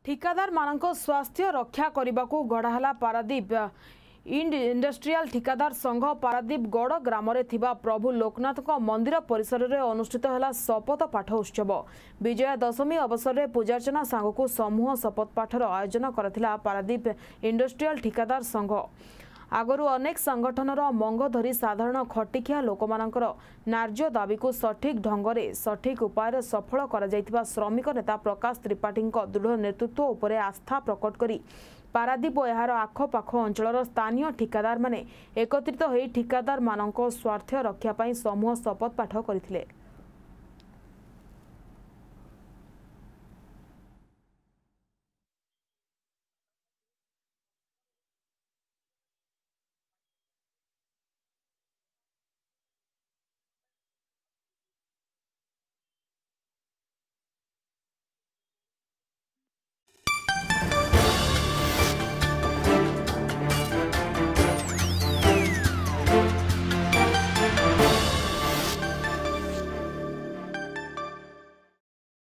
ठिकादार मानक स्वास्थ्य रक्षा करने को गढ़ाला पारादीप इंडस्ट्रियल ठिकादार संघ पारादीप गड़ ग्राम प्रभु लोकनाथ मंदिर परिसर में अनुष्ठित है शपथ पाठ उत्सव। विजया दशमी अवसर में पूजार्चना सांगू समूह शपथ पाठर आयोजन करथिला पारादीप इंडस्ट्रियल ठिकादार संघ। आगरू अनेक संगठनर मंग धरी साधारण खटिखिया लोकमानकर न्याय्य दाबी को सठिक ढंगरे सठिक उपाय सफल कर श्रमिक नेता प्रकाश त्रिपाठी दृढ़ नेतृत्व उपरे आस्था प्रकट करी पारादीप और यार आखपाख अंचल स्थानीय ठिकादार माने एकत्रित होई ठिकादार मानक स्वार्थ रक्षा समूह शपथ पाठ करथिले।